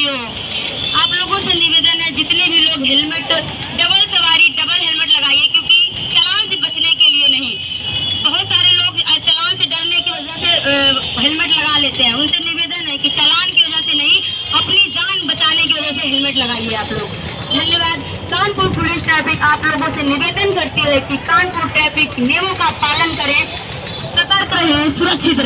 हो। आप लोगों से निवेदन है, जितने भी लोग हेलमेट, डबल सवारी डबल हेलमेट लगाइए, क्योंकि चालान से बचने के लिए नहीं। बहुत सारे लोग चालान से डरने की वजह से हेलमेट लगा लेते हैं। उनसे निवेदन है कि चालान की वजह से नहीं, अपनी जान बचाने की वजह से हेलमेट लगाइए आप लोग। धन्यवाद। कानपुर पुलिस ट्रैफिक आप लोगों से निवेदन करती है कि कानपुर ट्रैफिक नियमों का पालन करें, सतर्क रहें, सुरक्षित रहें।